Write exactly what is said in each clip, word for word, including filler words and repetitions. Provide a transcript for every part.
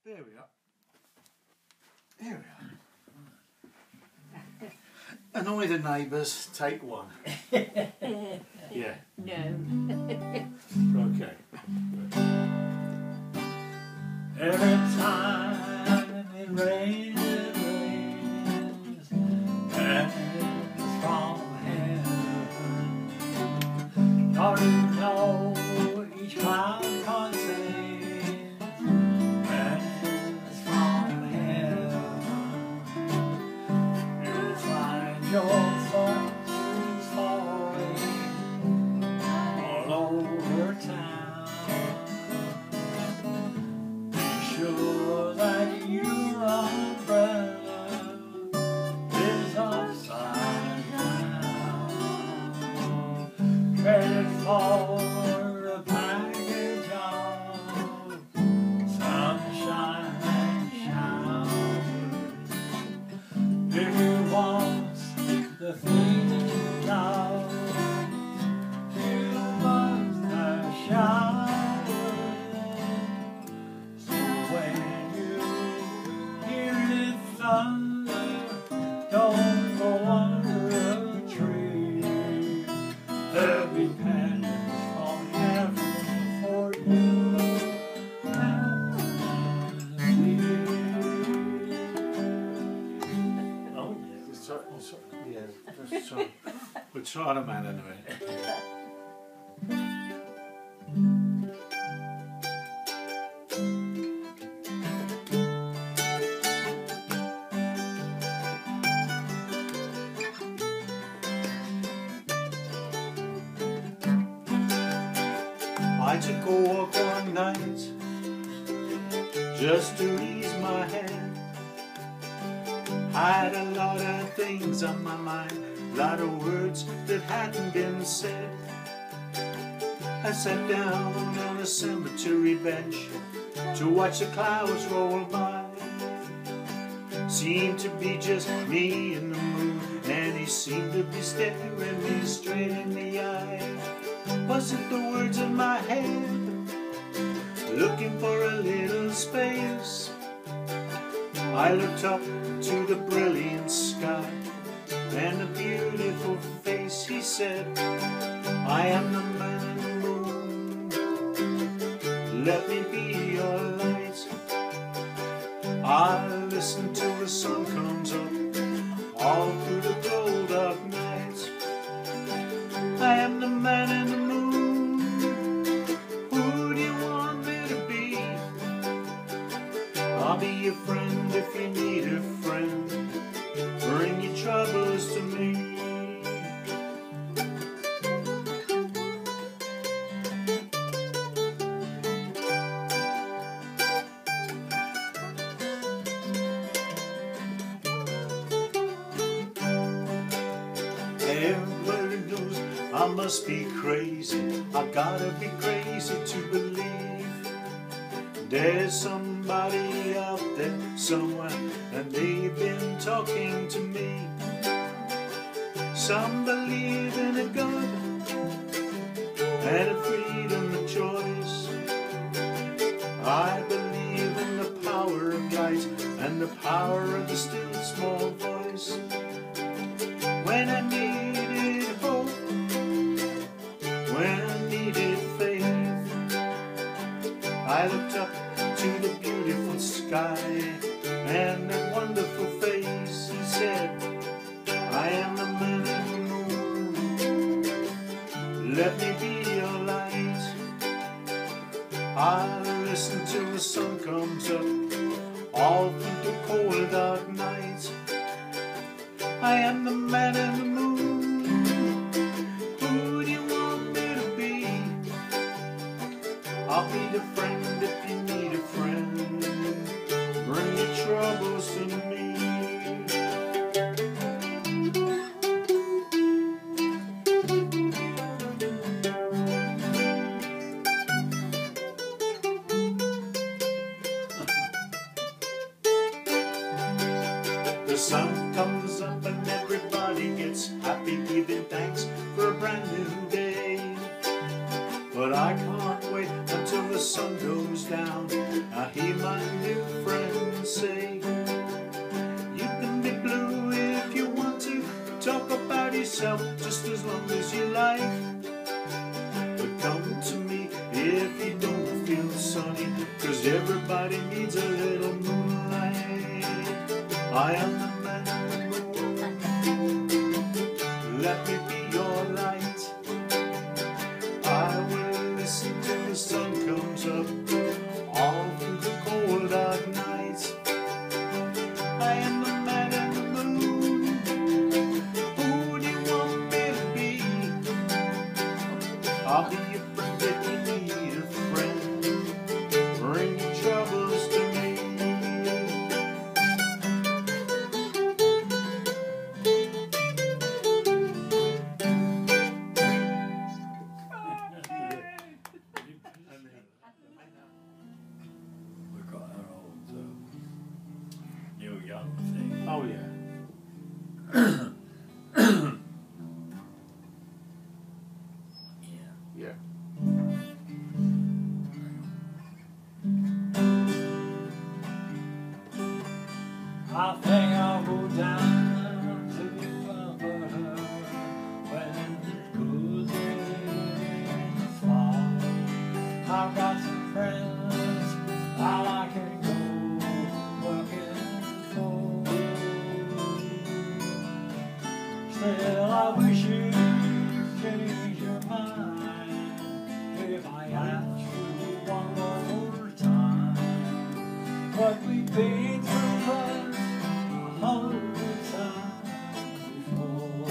There we are. Here we are. Annoy the neighbours, take one. Yeah. No. Okay. Every time it rains, it rains, and it's from heaven. Don't you know each cloud contains rains from heaven? You'll find your thoughts falling all over town. Sure that your umbrella is upside down. Credit for a package of sunshine and showers. If you want the things that you love, you must have showers. Thunder, don't go under a tree. There'll be pennies from heaven for you and me. Oh yeah, we'll try, we'll try, yeah, let's try. We'll try the man anyway. I took a walk one night just to ease my head. Had a lot of things on my mind, a lot of words that hadn't been said. I sat down on a cemetery bench to watch the clouds roll by. Seemed to be just me and the moon, and he seemed to be staring me straight in the eye. Was it the words in my head, looking for a little space? I looked up to the brilliant sky and a beautiful face. He said, I am the man in the moon, let me be your light. I listen till the sun comes up, all through the cold dark night. I am the man in the moon. Who do you want me to be? I'll be your friend if you need a friend. Bring your troubles to me. Everybody knows I must be crazy. I gotta be crazy to believe there's somebody out there somewhere, and they've been talking to me. Some believe in a God and a freedom of choice. I believe in the power of light and the power of the still small voice. When I needed hope, when I needed faith, I looked up to the beautiful sky and that wonderful face. He said, I am the man in the moon, let me be your light. I listen till the sun comes up, all through the cold dark night. I am the man in the moon. Who do you want me to be? I'll be the friend if you need a friend. Bring your troubles to me. The sun comes up and everybody gets happy, giving thanks for a brand new day. But I can't wait until the sun goes down I hear my new friends say, you can be blue if you want to, talk about yourself just as long as you like, but come to me if you don't feel sunny, cause everybody needs a little moonlight. I am the man in the moon, let me be your light. I will listen till the sun comes up, all through the cold dark nights. I am the man in the moon, who do you want me to be? I'll be your friend if you need a friend, bring your troubles to me. We got that old uh, Neil Young thing. Oh yeah. Yeah. Yeah. I think I'll go down to Alberta when the good days fall. I've got some friends I can go working for. Still, I wish you'd change your mind if I asked you one more time. But we've been through life a hundred times before.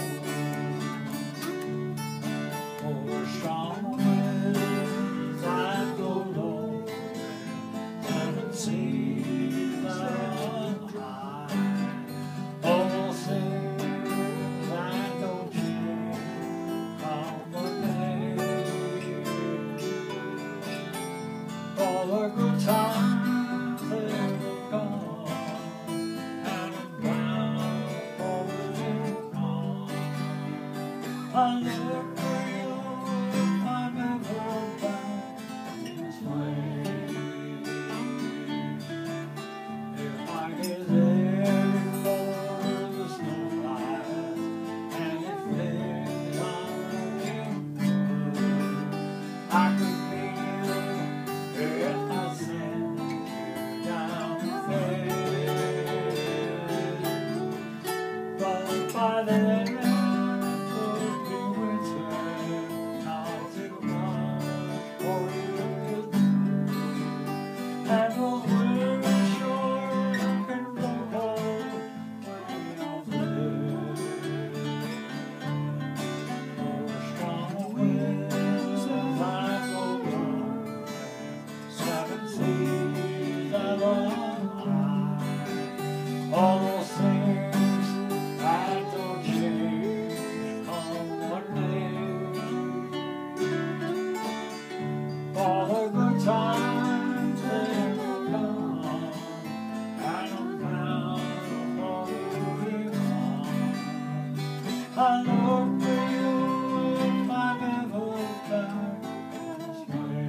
For strong winds that blow low and seas that run high, all things that don't change come one day. All the good times they're gone, and I'm bound for moving on. I look for you if I'm ever back this way. If I get there before the snow flies, and if things are looking good, I could be you if I send you down there. But by then it could be winter, not too much for you to do. And those winter shores can blow way out there. Oh, strong winds that blow down, seven seas that run high, all those things that don't change come one day. All the good times they're gone, and I'm bound for moving on. I look for you if I'm ever back this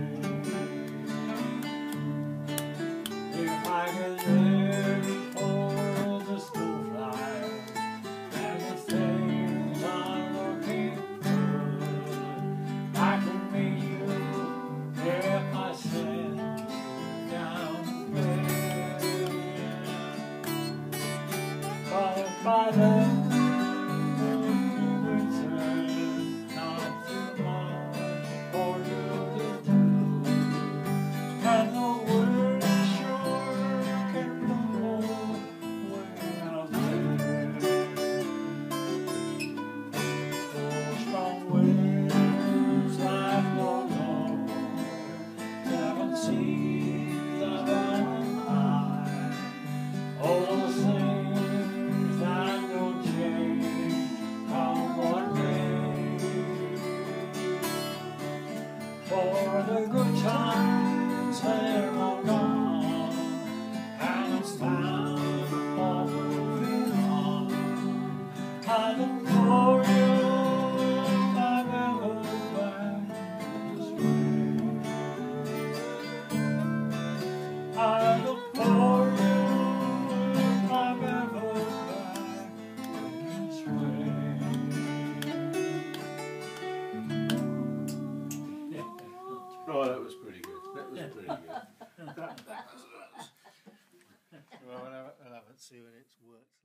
way. If I get there before the snow flies, and the things are looking good, I can meet you if I send you down there. But by then it'll be winter, not too much for you to do, and the world is sure can blow way out there. Those strong winds that blow low, seven seas that run high, all those things that don't change come one day. For the good times they're all gone, and it's time for moving on. I look for you if I'm ever back this way. Well, we'll have, we'll have it, see when it's worked.